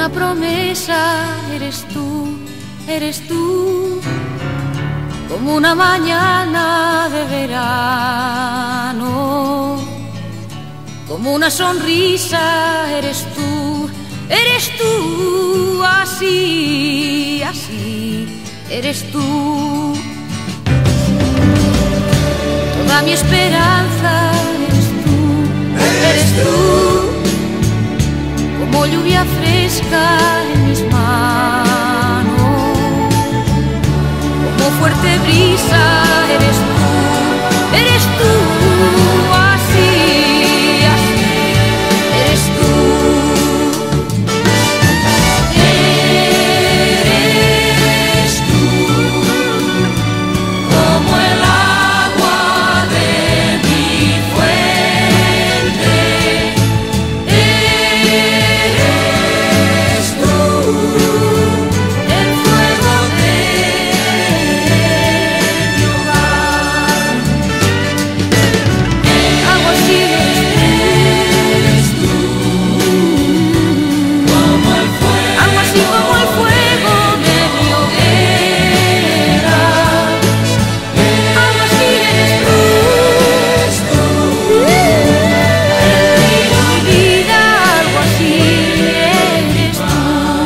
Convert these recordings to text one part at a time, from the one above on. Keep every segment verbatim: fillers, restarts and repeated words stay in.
una promesa, eres tú, eres tú, como una mañana de verano, como una sonrisa, eres tú, eres tú, así, así, eres tú. Toda mi esperanza eres tú, eres tú, como lluvia fresca en mis manos, como fuerte brisa, eres tú, eres tú, así, así, eres tú. Eres tú, como el agua de mi fuente. Eres tú, el fuego de mi hogar. Algo así eres tú, como el fuego, algo así como el fuego de mi hoguera. Algo así eres tú, el río mi vida, algo así eres tú.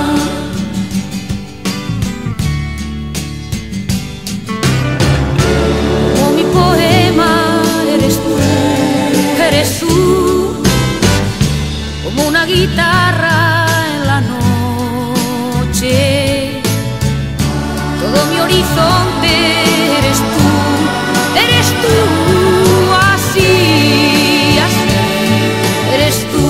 Como mi poema, eres tú, eres tú, como una guitarra en la noche, todo mi horizonte, eres tú, eres tú, así, así, eres tú.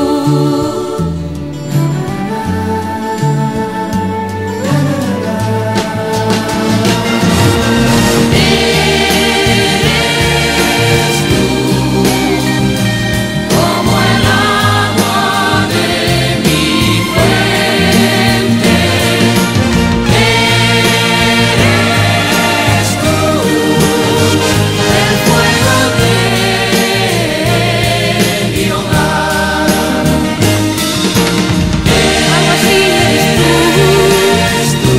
Eres tú, como el agua de mi fuente. Eres tú, el fuego de mi hogar. Algo así eres tú,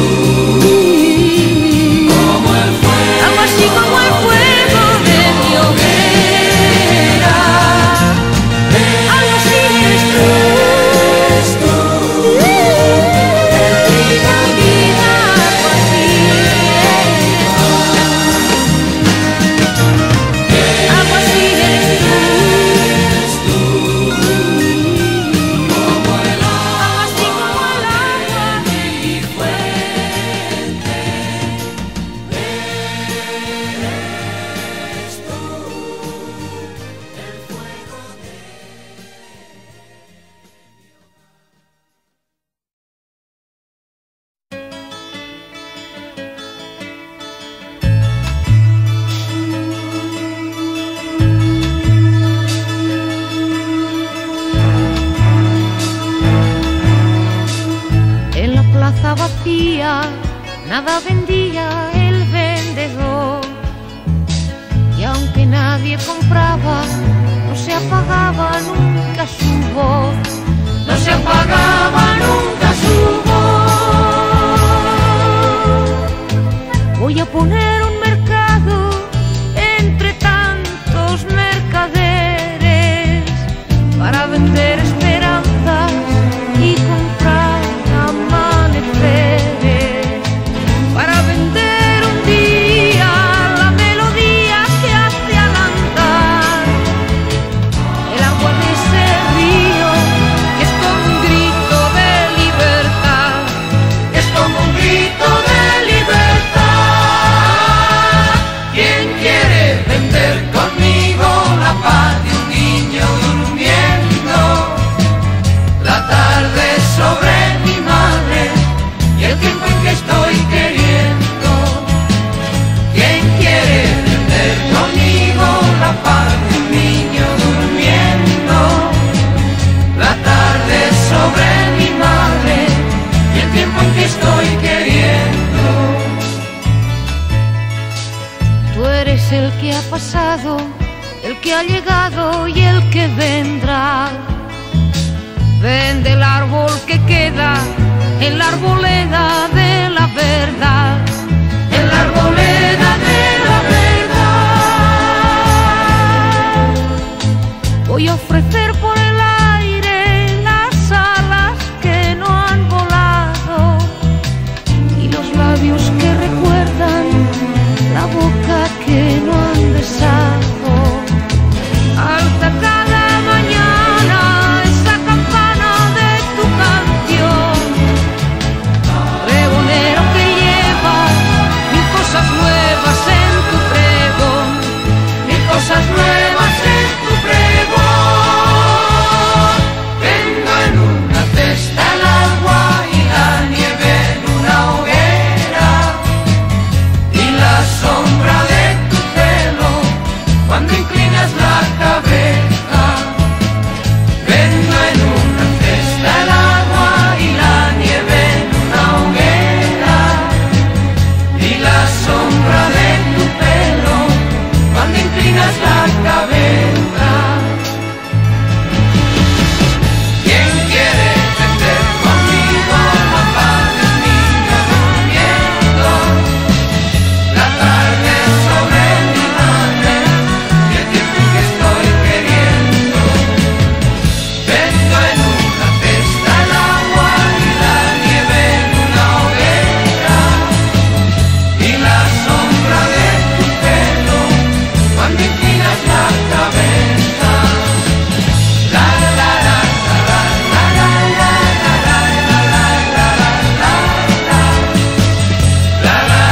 como el fuego, algo así como el fuego de mi hoguera. Algo así eres tú, el trigo y vida, algo así eres tú. Algo así eres tú, como el agua, algo así como el agua de mi fuente. Eres tú, el fuego de En la plaza vacía, nada vendía el vendedor. Y aunque nadie compraba, no se apagaba nunca su voz. No se apagaba nunca su voz. Voy a poner un mercado entre tantos mercaderes para vender esperanzas y comprar amaneceres, para vender un día la melodía que hace al andar el agua de ese río, que es como un grito de libertad, que es como un grito de libertad. ¿Quién quiere vender conmigo la paz de un niño durmiendo? La tarde sobre mi madre y el tiempo en que estoy queriendo. ¿Quién quiere vender conmigo la paz de un niño durmiendo? La tarde sobre mi madre y el tiempo en que estoy queriendo. Tú eres el que ha pasado, el que ha llegado y el que vendrá. Vende el árbol que queda en la arboleda de la verdad, en la arboleda de la verdad. Voy a ofrecer por el aire las alas que no han volado y los labios que recuerdan la boca que no han besado. Alza cada mañana esa campana de tu canción, pregonero que lleva mil cosas nuevas en tu pregón, mil cosas nuevas en tu pregón. Tengo en una cesta el agua y la nieve en una hoguera y la sombra de tu pelo cuando inclinas la cabeza. Vendo en una cesta el agua y la nieve en una hoguera y la sombra de tu pelo cuando inclinas la cabeza. ¿Quién quiere vender conmigo la paz de un niño durmiendo? La tarde sobre mi madre y el tiempo que estoy queriendo. Vendo en una cesta el agua y la nieve en una hoguera y la sombra de tu pelo cuando inclinas la cabeza. La la la la la la la la la la la la la la la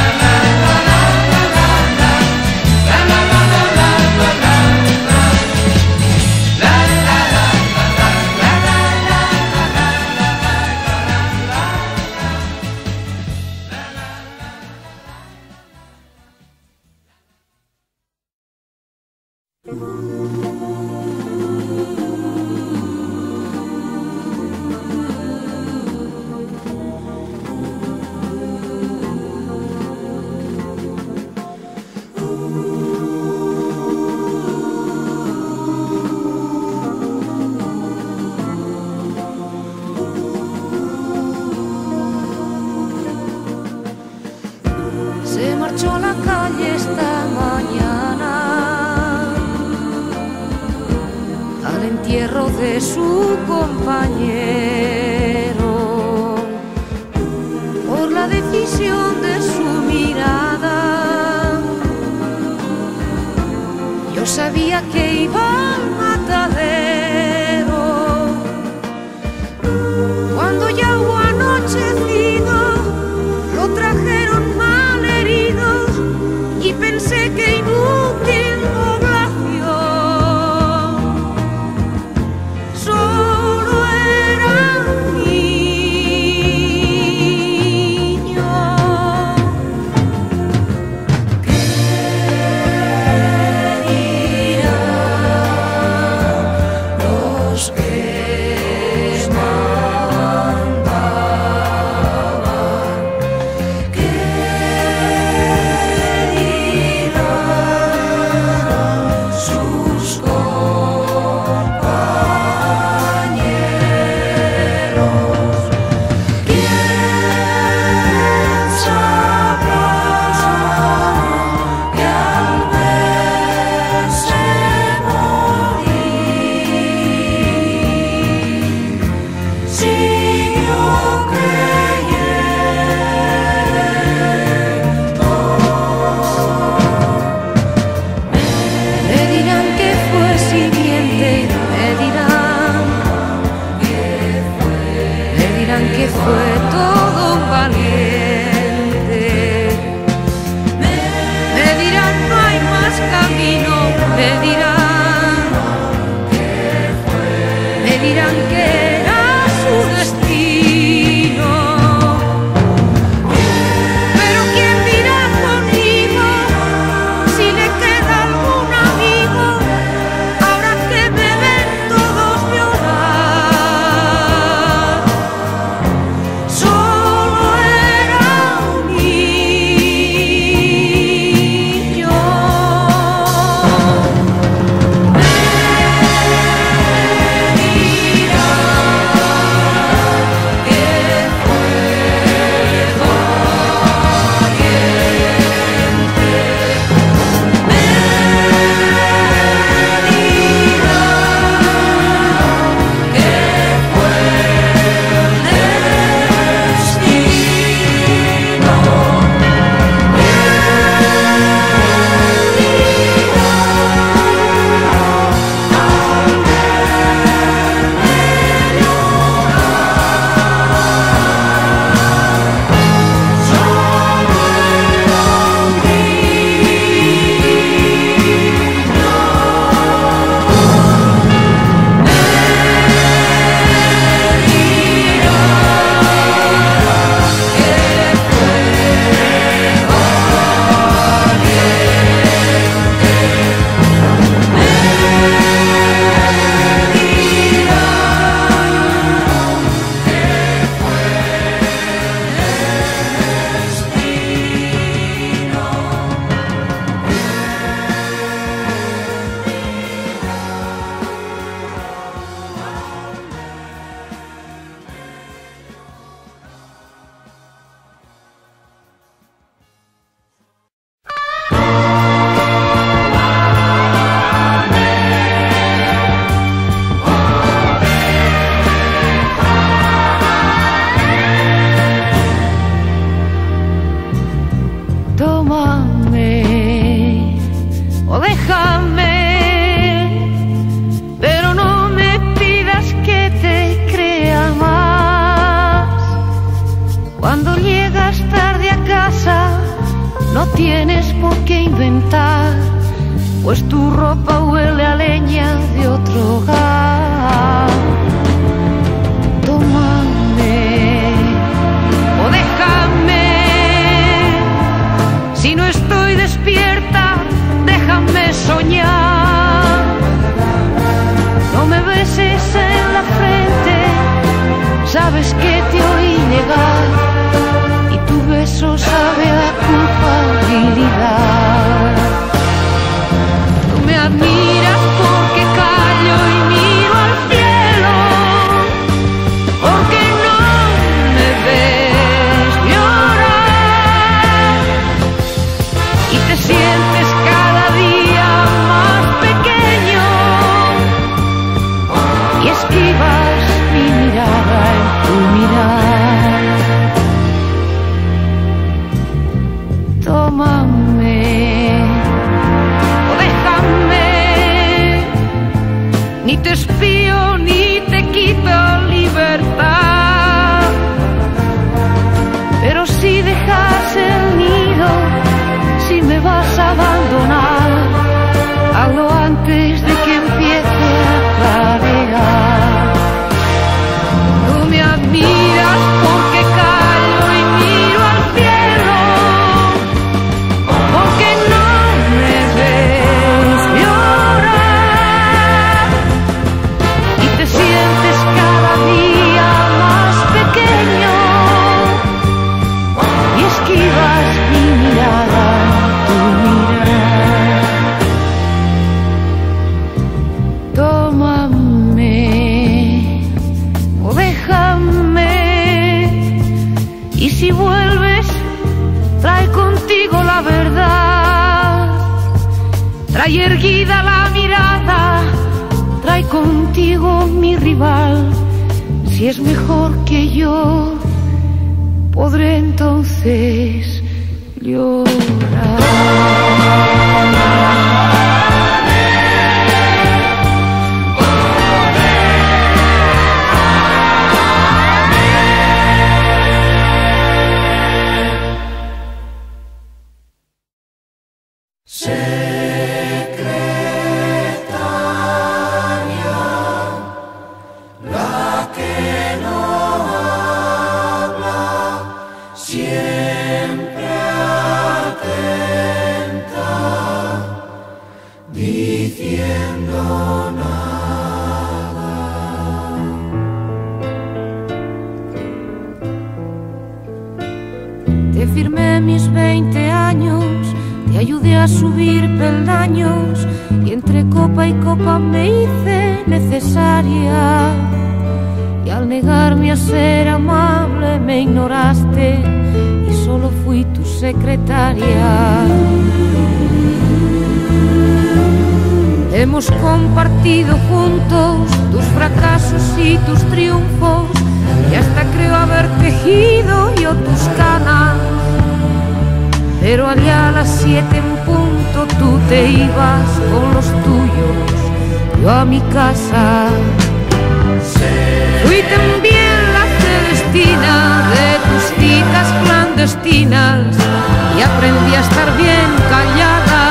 Se marchó a la calle esta mañana al entierro de su compañero por la decisión de su mirada. Yo sabía que iba al matadero cuando ya hubo anochecido. Lo trajeron mal herido y pensé que inútil oblación. Solo era un niño. ¿Qué dirán los que solo no tienes por qué inventar, pues tu ropa huele a leña de otro hogar. Tómame o déjame, si no estoy despierta, déjame soñar. No me beses en la frente, sabes que te oí llegar y tu beso sabe a culpabilidad. Tú me admiras porque callo y miro al cielo, porque no me ves llorar y te sientes cada día más pequeño y esquivas mi mirada en tu mirar. Tómame o déjame, ni te espío ni te quito libertad, pero si dejas el nido, si me vas a abandonar, hazlo antes de que empiece a clarear. Tú me admiras porque callo y miro al cielo, porque no me ves llorar y te sientes cada día más pequeño y esquivas mi mirada en tu mirar. Tómame o déjame, y si vuelves, trae contigo la verdad, trae erguida la mirada, trae contigo mi rival. Si es mejor que yo, podré entonces llorar. Te firmé mis veinte años, te ayudé a subir peldaños y entre copa y copa me hice necesaria. Y al negarme a ser amable me ignoraste y solo fui tu secretaria. Hemos compartido juntos tus fracasos y tus triunfos y hasta creo haber tejido yo tus canas. Pero allá a las siete en punto tú te ibas con los tuyos, yo a mi casa. Fui también la Celestina de tus citas clandestinas y aprendí a estar bien callada.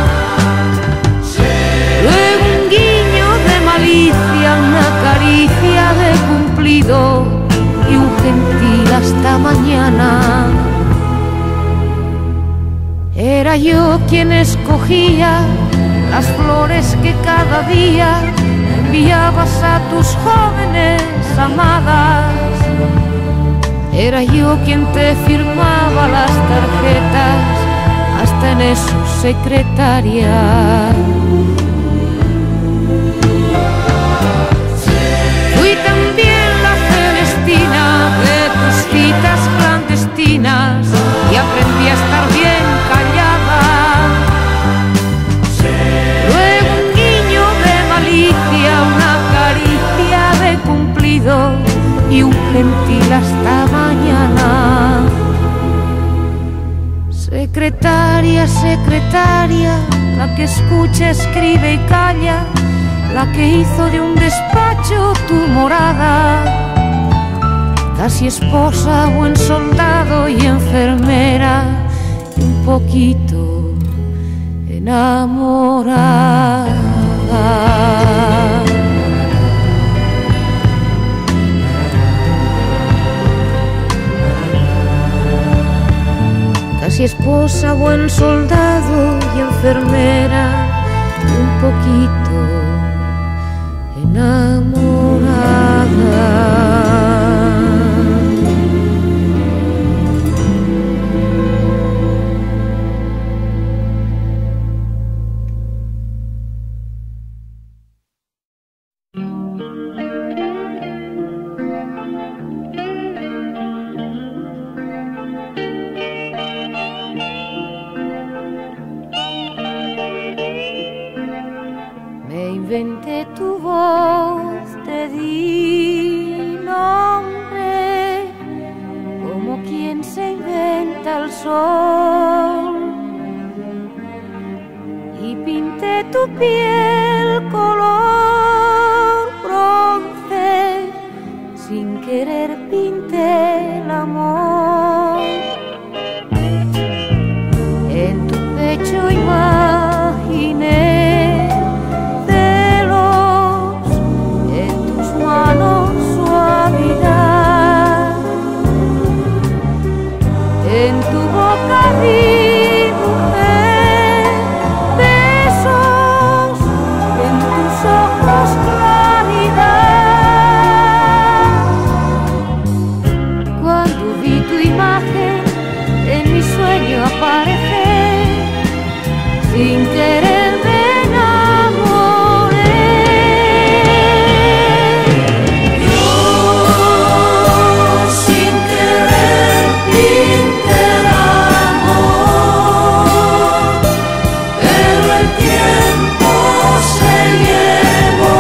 Luego un guiño de malicia, una caricia de cumplido y un gentil hasta mañana. Era yo quien escogía las flores que cada día enviabas a tus jóvenes amadas. Era yo quien te firmaba las tarjetas, hasta en eso secretaria. Fui también la Celestina de tus citas clandestinas y aprendí a estar bien callada. Luego un guiño de malicia, una caricia de cumplido y un gentil hasta mañana. Secretaria, secretaria, la que escucha, escribe y calla, la que hizo de un despacho tu morada. Casi esposa, buen soldado y enfermera, un poquito enamorada. Casi esposa, buen soldado y enfermera, un poquito enamorada. Inventé tu voz, te di nombre, como quien se inventa el sol, y pinté tu piel color bronce, sin querer pinté el amor. En tu pecho imaginé en tu boca dibujé besos, en tus ojos claridad. Cuando vi tu imagen en mi sueño aparecer, sin querer me enamoré. Yo sin querer pinté el amor, pero el tiempo se llevó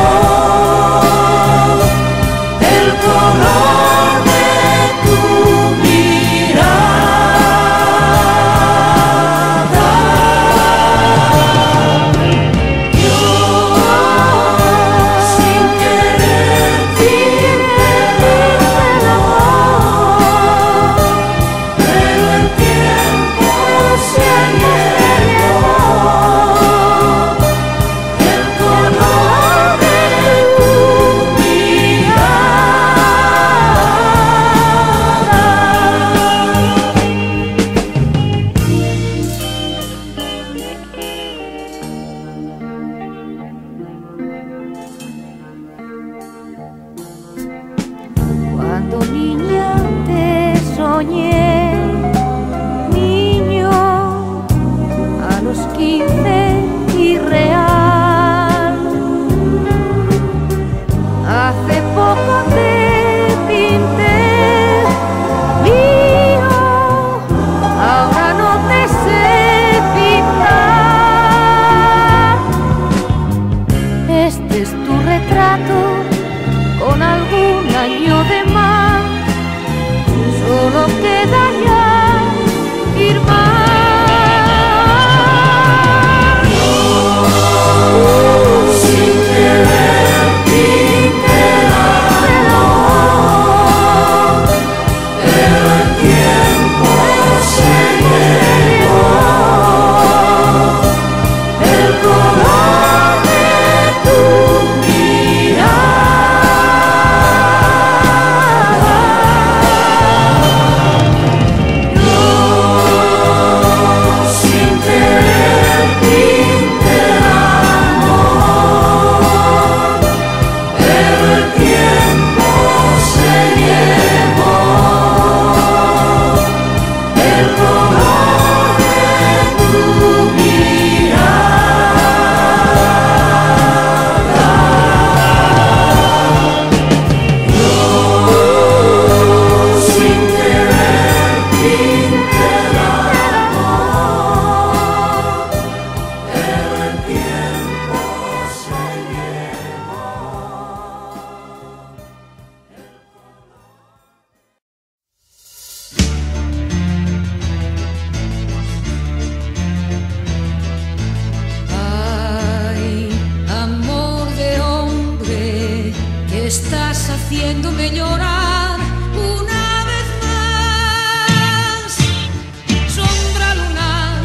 el color de tu mirada. Yo sin querer pinté el amor, pero el tiempo se llevó el color de tu Cuando niña te soñé, niño, a los quince irreal. Hace poco te pinté mío, ahora no te sé pintar. Este es tu retrato con algún año de más, solo queda ya firmar. Yo sin querer pinté el amor, pero el tiempo se llevó el color de tu haciéndome llorar una vez más. Sombra lunar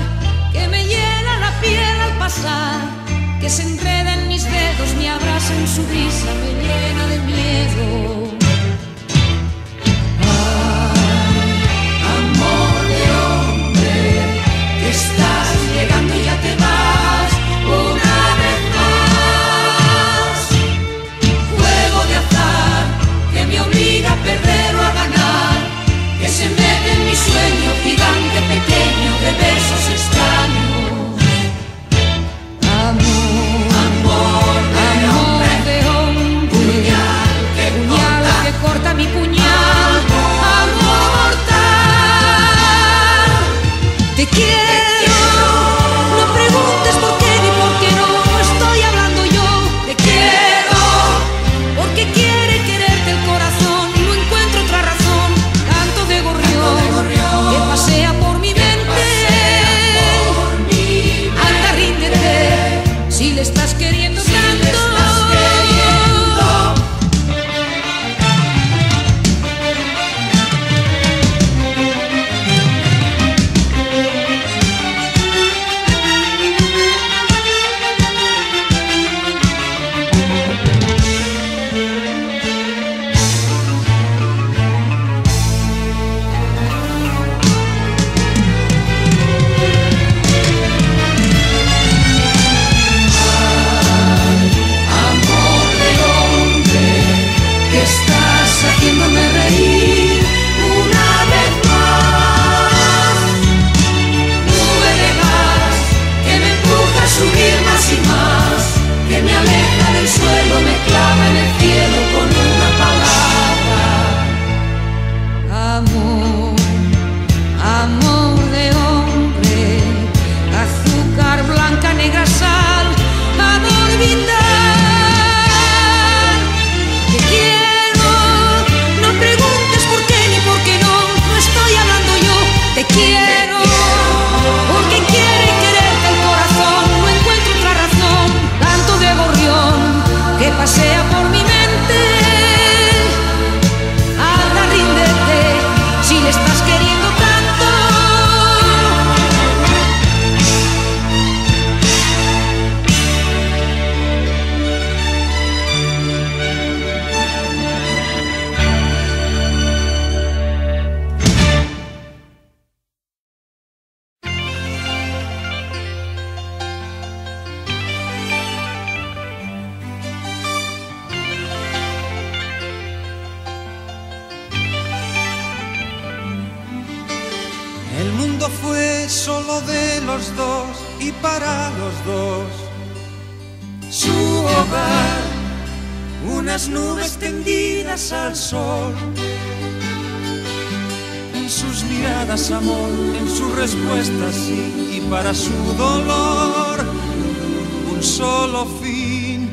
mundo fue solo de los dos y para los dos. Su hogar, unas nubes tendidas al sol. En sus miradas amor, en sus respuestas sí, y para su dolor un solo fin.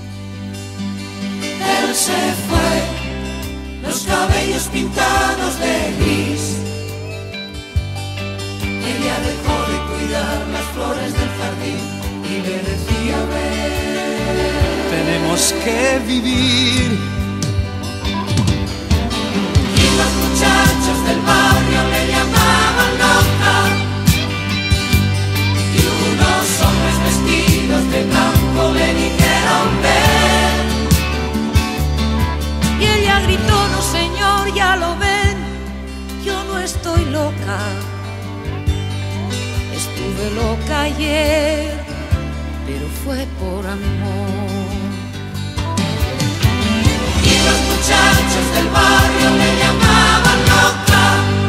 Él se fue, los cabellos pintados de gris. Ella dejó de cuidar las flores del jardín y le decía ven. Tenemos que vivir. Y los muchachos del barrio le llamaban loca. Y unos hombres vestidos de blanco le dijeron ven. Y ella gritó, no señor, ya lo ven, yo no estoy loca. Estuve loca ayer, pero fue por amor. Y los muchachos del barrio le llamaban loca.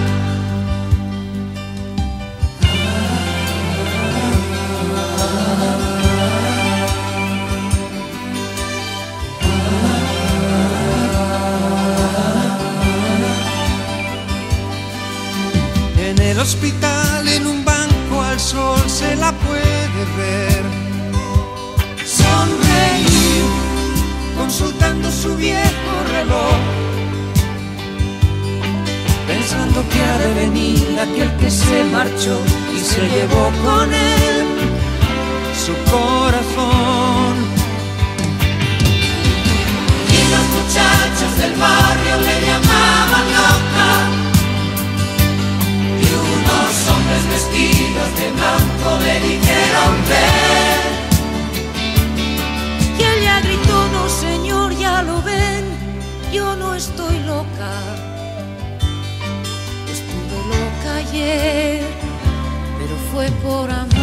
En el hospital, en un banco al sol se la puede ver sonreír, consultando su viejo reloj, pensando que ha de venir aquel que se marchó y se llevó con él su corazón. Y los muchachos del barrio le llamaban loca. Y unos hombres vestidos de blanco le dijeron ven. Y ella gritó, no señor, ya lo ven, yo no estoy loca. Estuve loca ayer, pero fue por amor.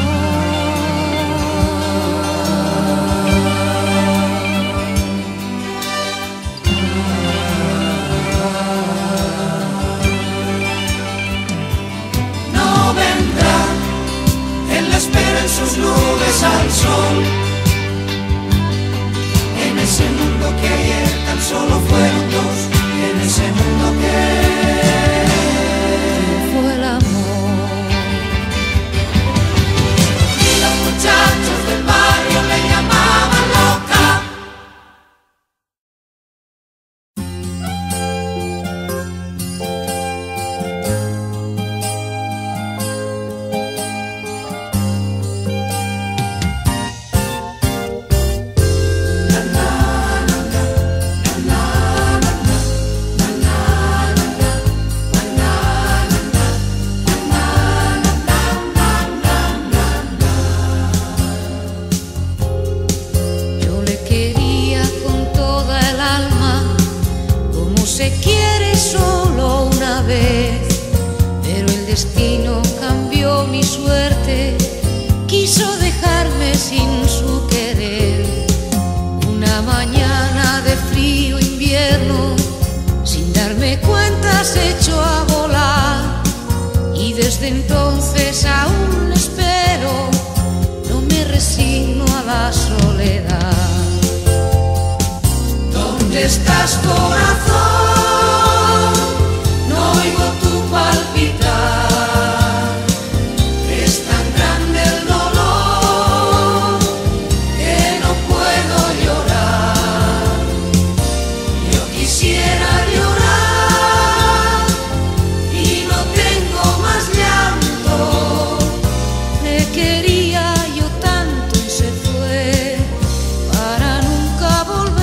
No vendrá, él la espera en sus nubes al sol. En ese mundo que ayer tan solo fueron dos, en ese mundo que Fue el amor. y los muchachos del barrio le llamaban loca. Yo le quería con toda el alma, como se quiere solo una vez, pero el destino cambió mi suerte, quiso dejarme sin su querer. Una mañana de frío invierno, sin darme cuenta se echó a volar, y desde entonces aún le espero, no me resigno a la soledad. ¿Dónde estás, corazón? No oigo tu palpitar. Es tan grande el dolor que no puedo llorar. Yo quisiera llorar y no tengo más llanto. Le quería yo tanto y se fue para nunca volver.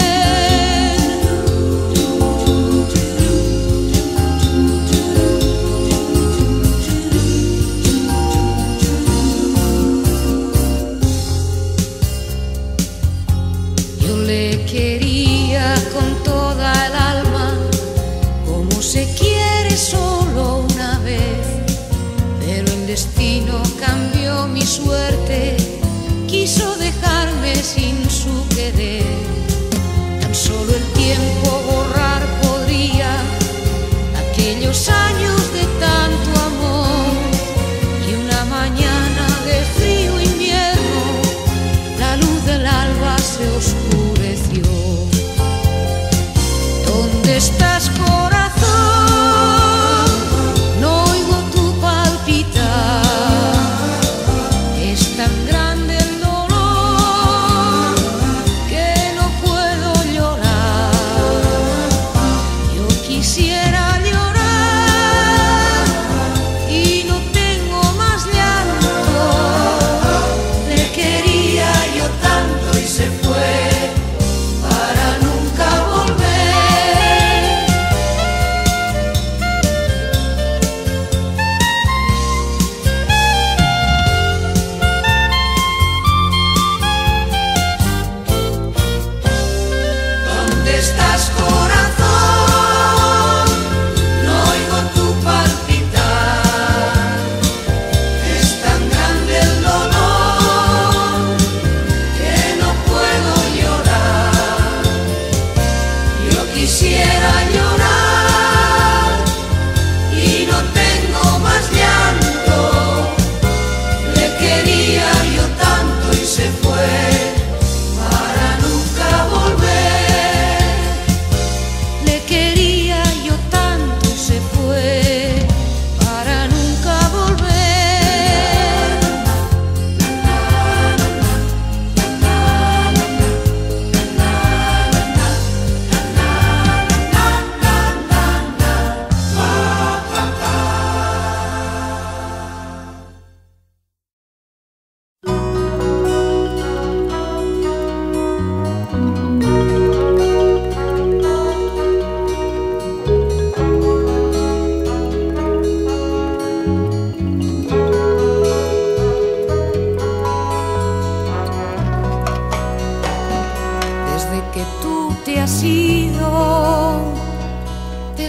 Yo le quería con toda el alma, como se quiere solo una vez, pero el destino cambió mi suerte, quiso dejarme sin su querer. Tan solo el tiempo borrar podría aquellos años de tanto amor,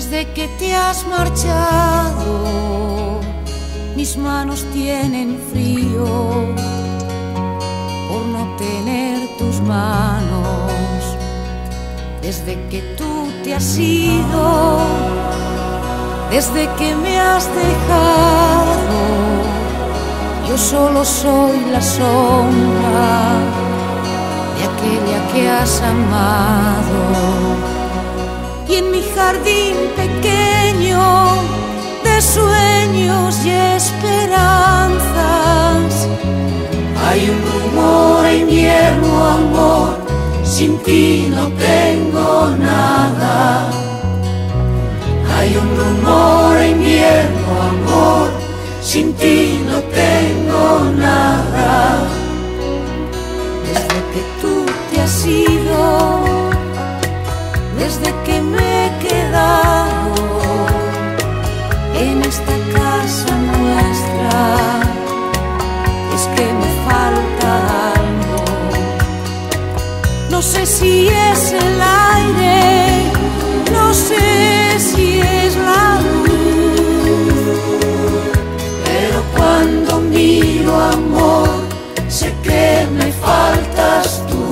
Desde que te has marchado, mis manos tienen frío por no tener tus manos. Desde que tú te has ido, desde que me has dejado, yo solo soy la sombra de aquella que has amado. Y en mi jardín pequeño de sueños y esperanzas hay un rumor a invierno, amor, sin ti no tengo nada. Hay un rumor a invierno, amor, sin ti no tengo nada. Desde que tú te has ido, desde que me he quedado en esta casa nuestra, es que me falta algo. No sé si es el aire, no sé si es la luz, pero cuando miro, amor, sé que me faltas tú.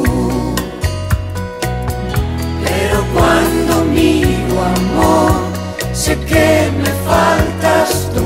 Pero cuando miro, amor, sé que me faltas tú.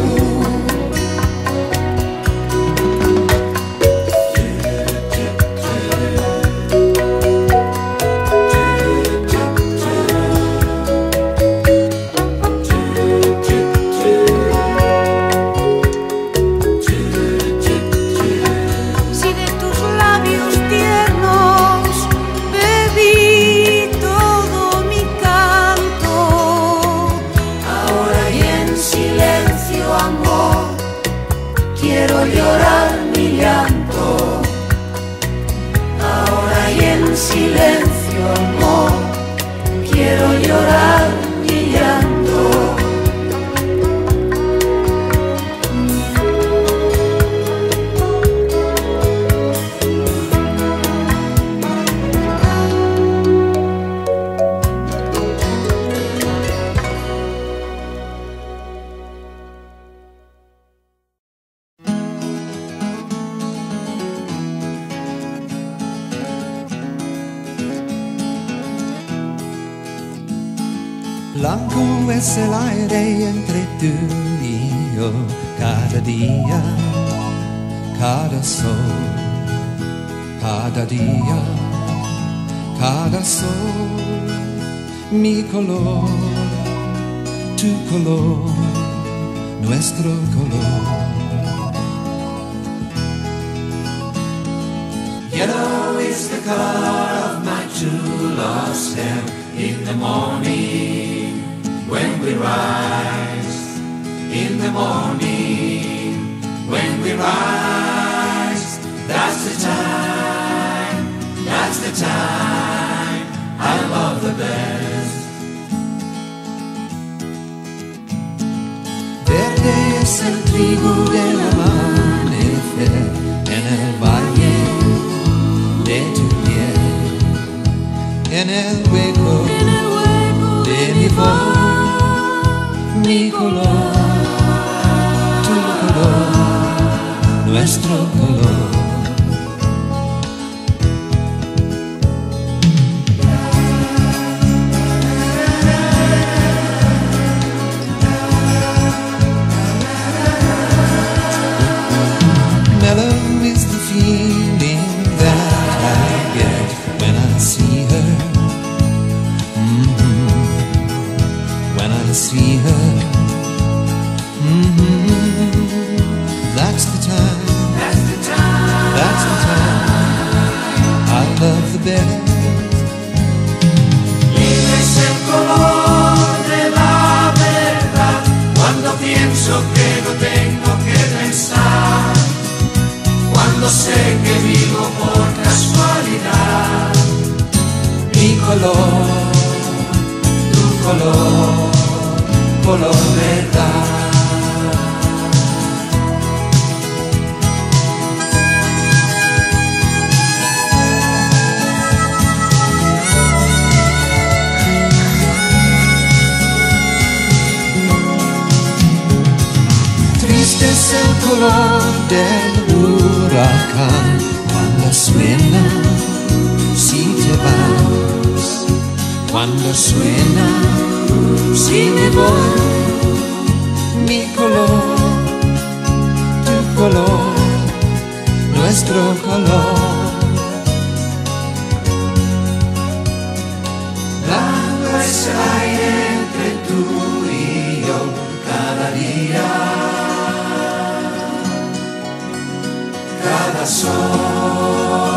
Silencio, amor, quiero llorar mi llanto. Blanco es el aire entre tú y yo, cada día, cada sol, cada día, cada sol, mi color, tu color, nuestro color. Yellow is the color of my true lost hair. In the morning, when we rise, in the morning, when we rise, that's the time, that's the time I love the best. Verde es el trigo del amanecer en el valle de tu piel, en el hueco de mi voz, mi color, tu color, nuestro color. Mellow is the feeling that I get when I see her. When I see her, mm-hmm, that's the time, That's the time, that's the time I love the best. Lila es el color de la verdad. Cuando pienso que no tengo que pensar, cuando sé que vivo por casualidad, Mi color, tu color, color verdad. color del huracán. Cuando suena, si te vas. Cuando suena, si me voy. Mi color, tu color, nuestro color. Agua es aire entre tú y yo cada día, cada sol.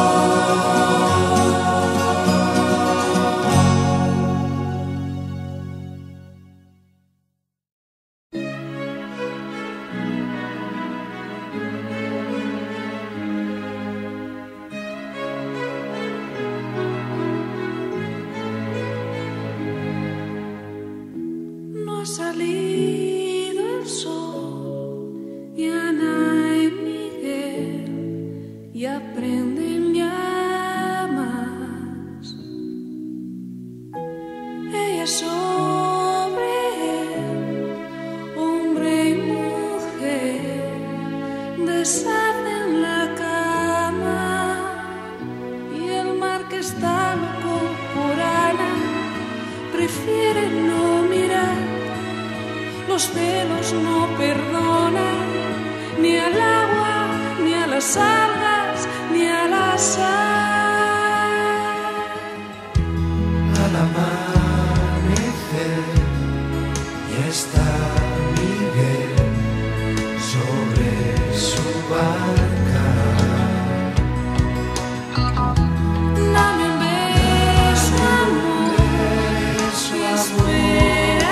Salido el sol y Ana y Miguel ya prenden llamas. Ella sobre él, hombre y mujer, deshacen la cama y el mar que está loco por Ana prefiere no mirar. Los celos no perdonan ni al agua, ni a las algas, ni a la sal. Al amanecer ya está Miguel sobre su barca. Dame un beso, amor, y espera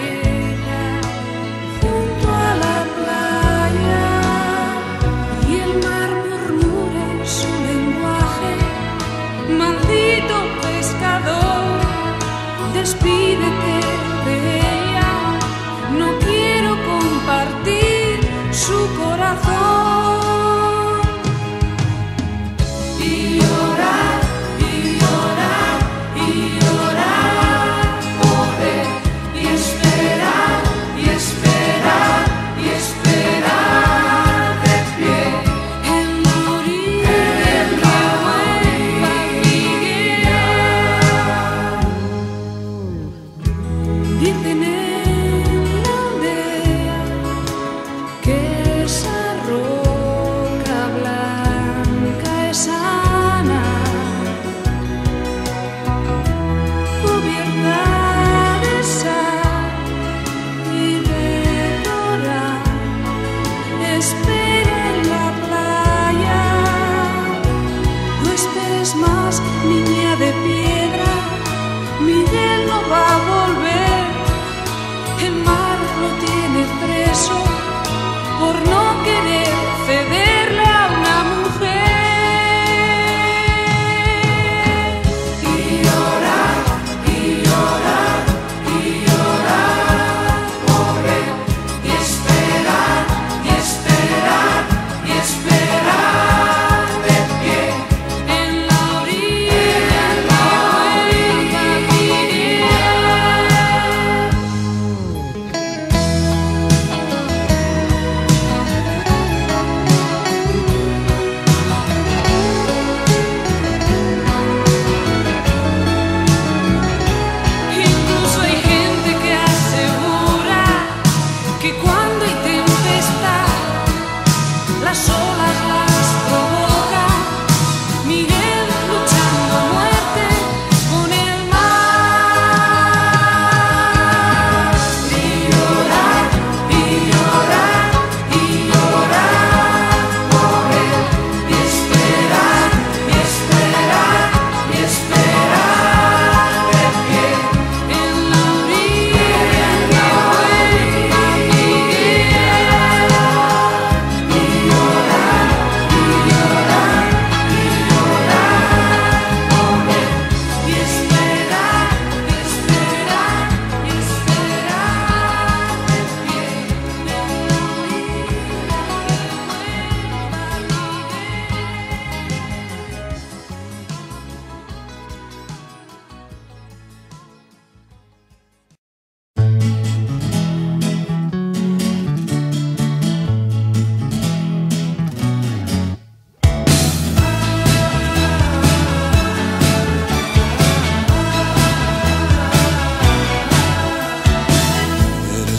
junto a la playa y el mar murmura su lenguaje. Maldito pescador, despídete de ella, no quiero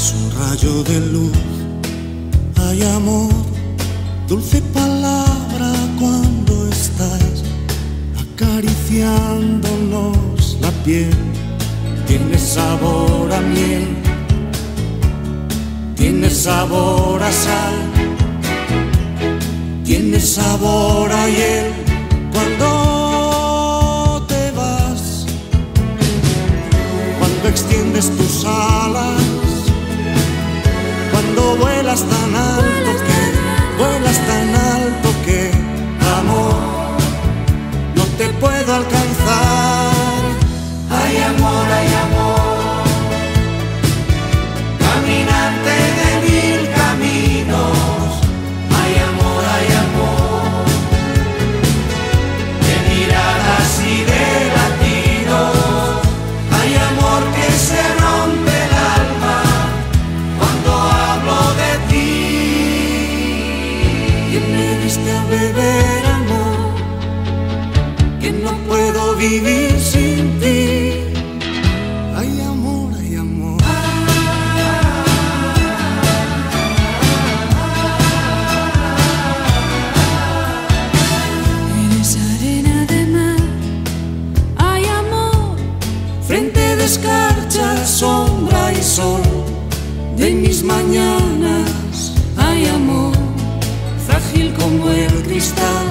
es un rayo de luz, hay amor, dulce palabra cuando estás acariciándonos la piel. Tiene sabor a miel, tiene sabor a sal, tiene sabor a hiel. Cuando te vas, cuando extiendes tus alas, cuando vuelas tan alto que, vuelas tan alto que, amor, no te puedo alcanzar. Hay amor, hay amor, caminante de mil caminos. Hay amor, hay amor, de miradas y de latidos. Hay amor que se rompe el alma cuando hablo de ti. Que me diste a beber amor, que no puedo vivir sin ti. Hay amor, hay amor. Eres arena de mar, hay amor. Frente de escarcha, sombra y sol de mis mañanas. Hay amor, Frágil como el cristal,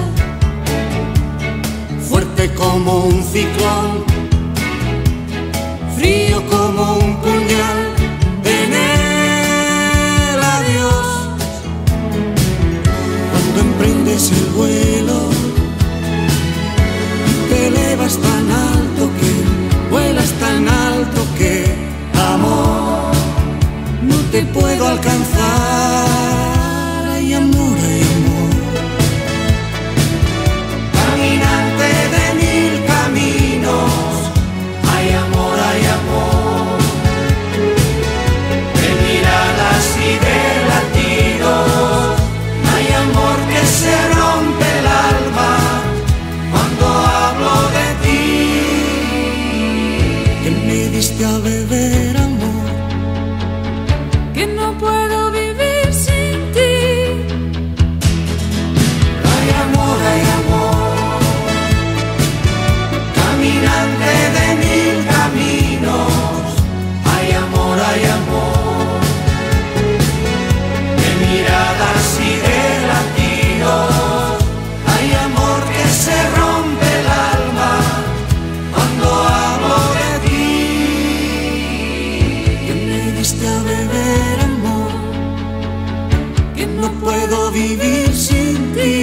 fuerte como un ciclón, frío como un puñal en el adiós. Cuando emprendes el vuelo, te elevas tan alto que, vuelas tan alto que, amor, no te puedo alcanzar. Hay amor, hay amor. Caminante de mil caminos. Hay amor, hay amor, de miradas y de latidos. Hay amor que se rompe el alma cuando hablo de ti. Que me diste a beber amor, que no puedo vivir sin ti. Hay amor, hay amor, caminante de mil caminos. Hay amor, hay amor, de miradas y de latidos. Hay amor que se rompe el alma cuando hablo de ti. que me diste a beber amor, que no puedo vivir sin ti.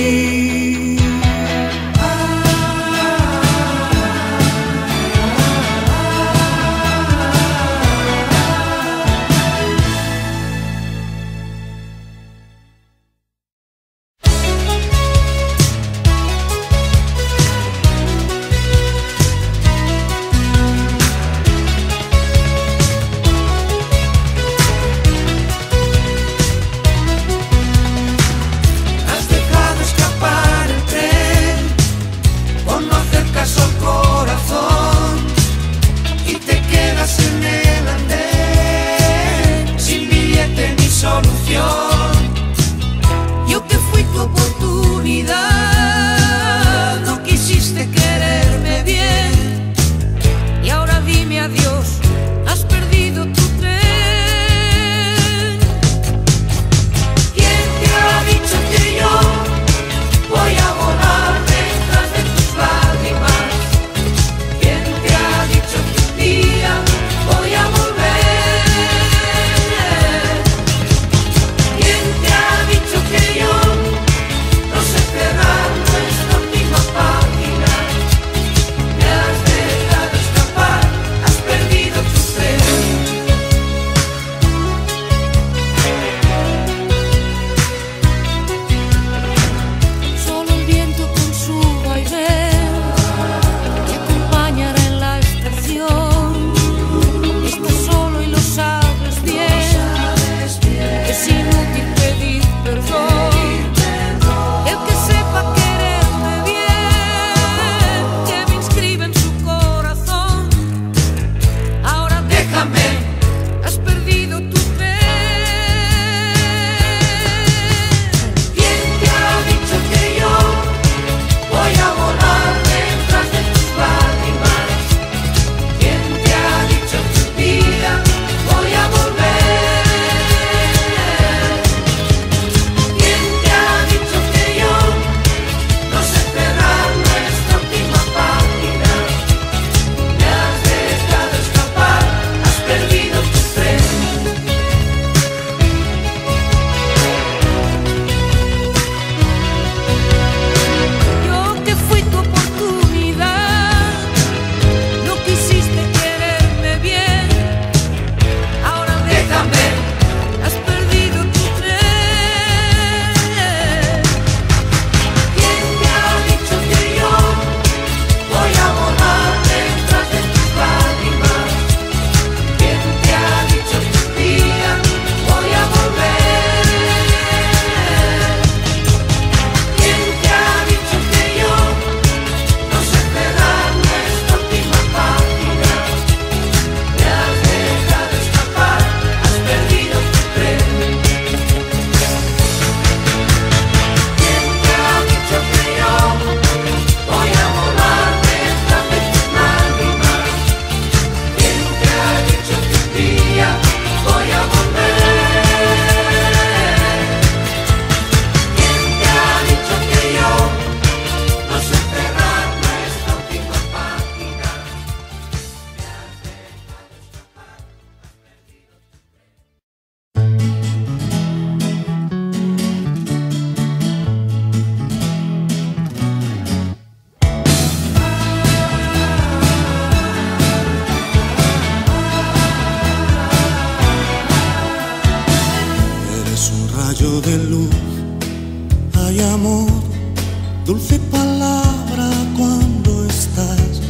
rayo de luz, hay amor, dulce palabra cuando estás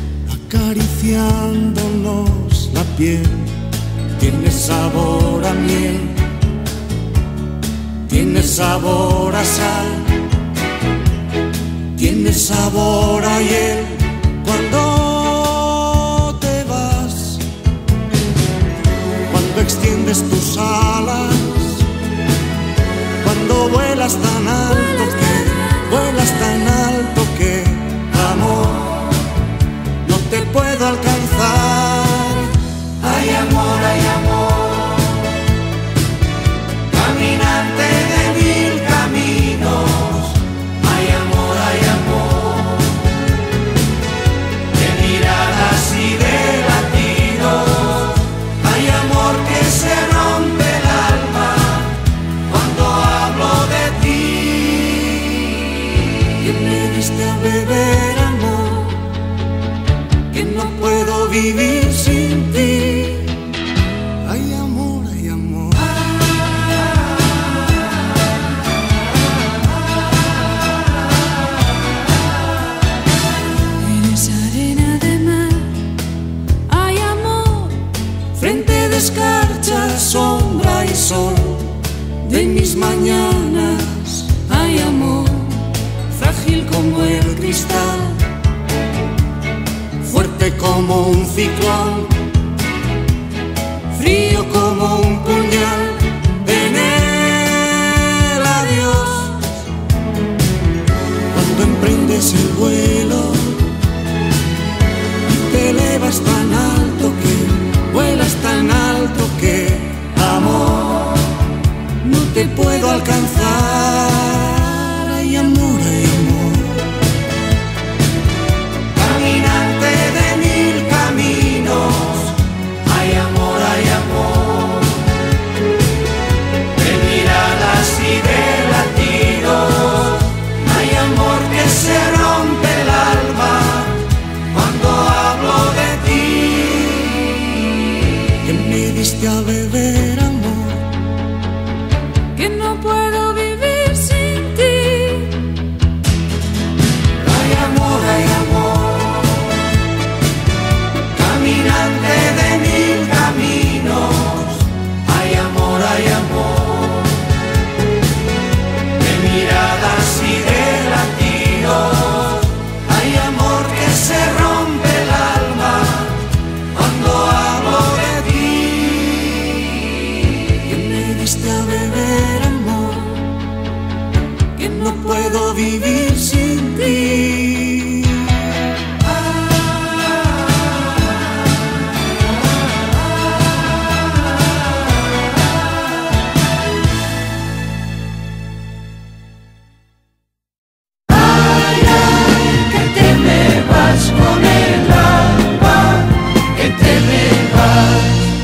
acariciándonos la piel. Tiene sabor a miel, tiene sabor a sal, tiene sabor a hiel. Cuando te vas, cuando extiendes tus alas, cuando vuelas tan alto que, vuelas tan alto que, amor, no te puedo alcanzar. Hay amor, hay amor, caminante de mil caminos. Hay amor, hay amor, de miradas y de latidos. Hay amor que se rompe el alma cuando hablo de ti. Que me diste a beber amor, que no puedo vivir sin ti. Hay amor, hay amor. Eres arena de mar, hay amor. Frente de escarcha, sombra y sol de mis mañanas, Hay amor, frágil como el cristal, fuerte como un ciclón, frío como un puñal en el adiós. Cuando emprendes el vuelo y te elevas tan alto que, vuelas tan alto que, amor, no te puedo alcanzar. Hay amor, hay amor. Caminante de mil caminos. Hay amor, hay amor, de miradas y de latidos. Hay amor que se rompe el alma cuando hablo de ti. Que me diste a beber amor, que no puedo vivir sin ti. Hay amor, hay amor, caminante de mil caminos. Hay amor, hay amor, de miradas y de latidos. Hay amor que se rompe el alma cuando hablo de ti. que me diste a beber amor, que no puedo vivir sin ti. Que te me vas con el alma, que te me vas.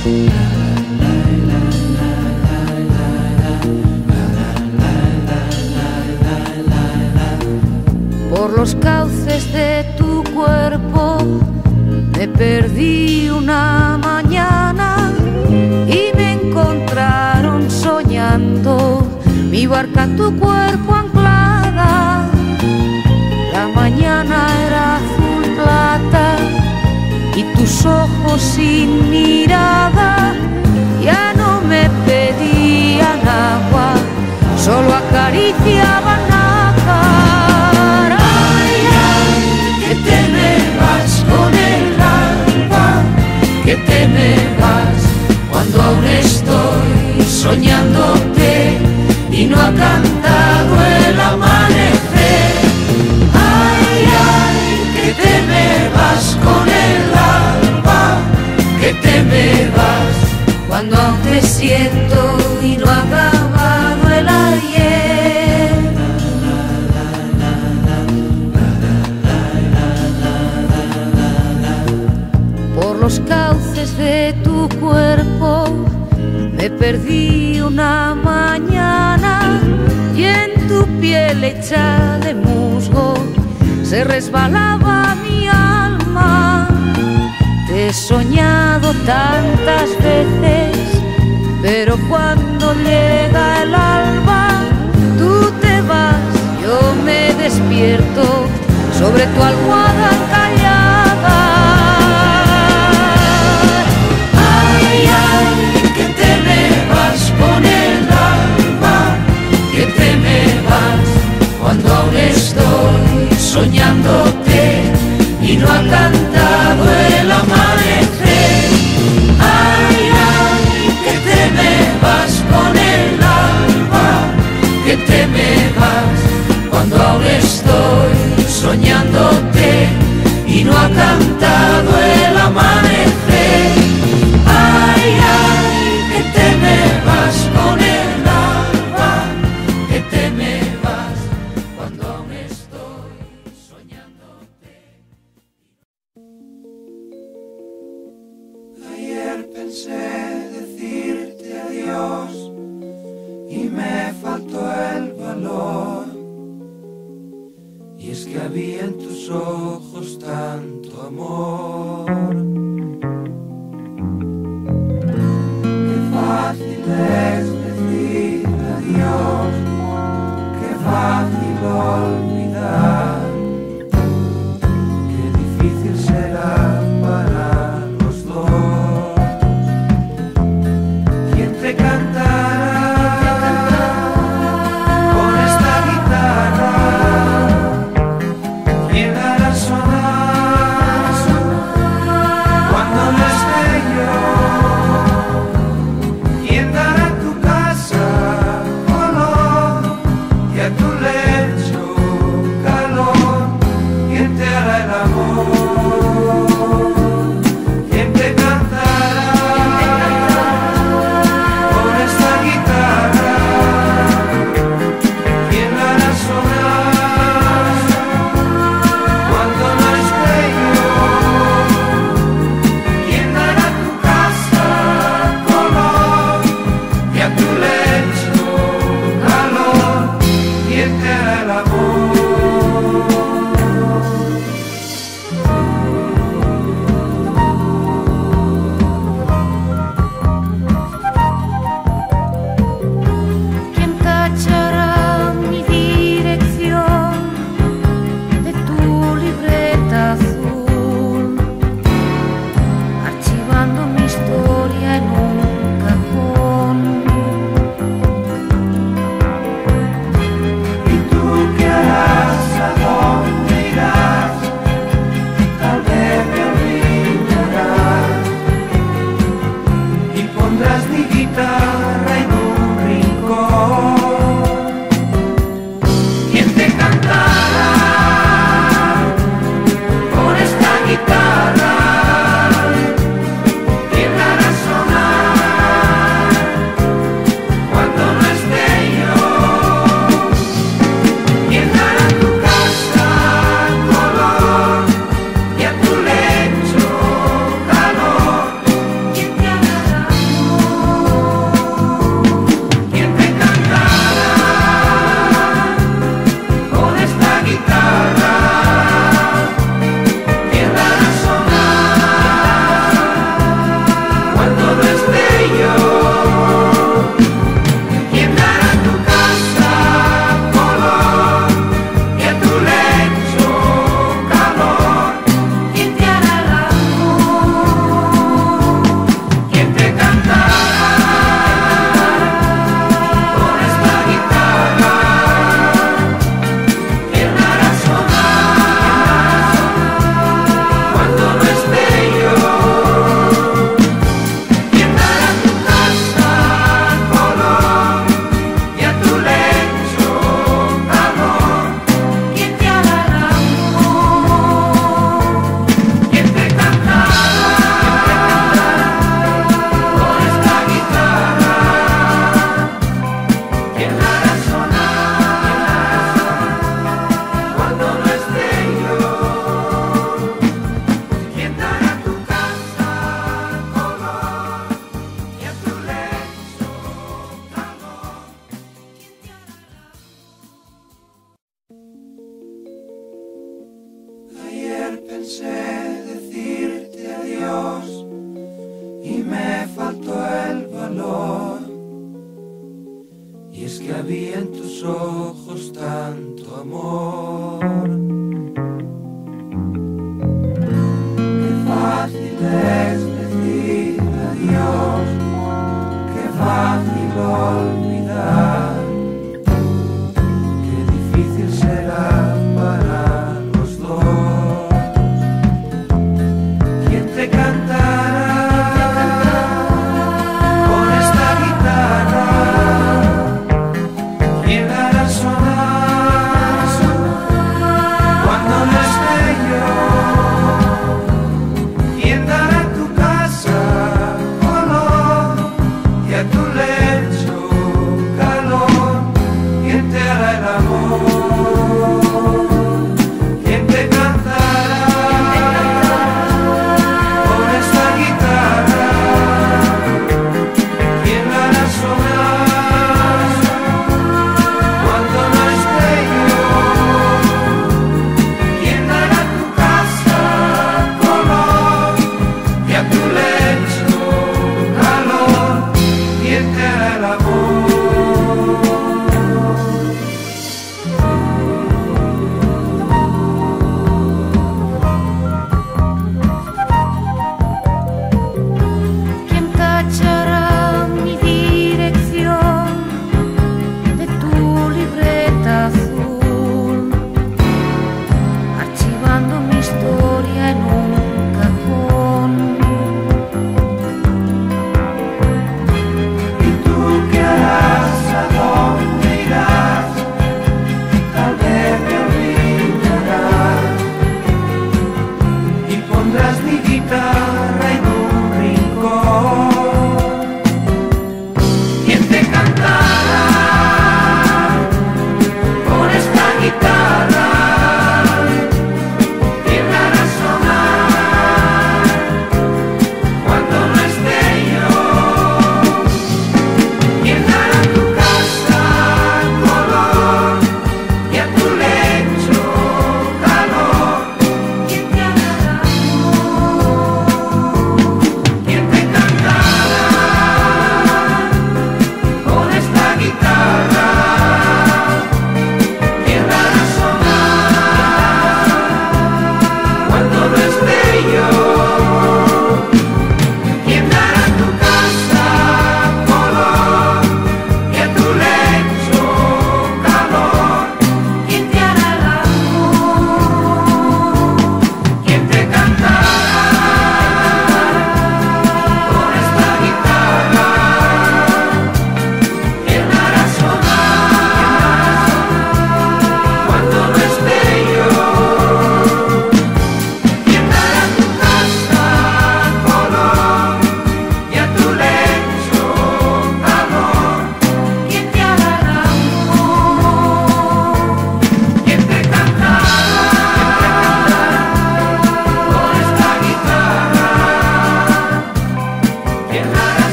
Por los cauces de tu cuerpo me perdí una mañana y me encontraron soñando mi barca a tu cuerpo anclada. La mañana era azul plata y tus ojos sin mirada ya no me pedían agua, solo acariciaban nácar. Ay, ay, Que te me vas con el alma, que te me vas cuando aún estoy soñándote y no ha cantado el amanecer. Ay, ay, que te me vas con el alma, que te me vas cuando aún te siento y no ha acabado el ayer. Por los cauces de tu cuerpo me perdí una mañana y en tu piel hecha de musgo se resbalaba mi alma. Te he soñado tantas veces, pero cuando llega el alma desierto sobre tu almohada encallada. Ay, ay, que te me vas con el alma, que te me vas cuando aún estoy soñándote y no ha cantado el amanecer. Ay, ay, que te me vas con el alma, que te me vas cuando aún estoy soñándote y no ha cantado el amanecer. Ay, ay, que te me vas con el alma, que te me vas cuando aún estoy soñándote. Ayer pensé decirte adiós y me faltó el valor. Y es que había en tus ojos tanto amor. Qué fácil es decir adiós, qué fácil olvidar, qué difícil será para los dos. ¿Quién te cantará con esta guitarra? ¿Quién hará sonar es que había en tus ojos tanto amor. Qué fácil es decir adiós, qué fácil olvidar, qué difícil será para los dos. ¿Quién te cantará con esta guitarra? ¿Quién hará sonar cuando no esté yo? ¿Quién dará a tu casa color y a tu lecho calor? ¿Quién te hará el amor?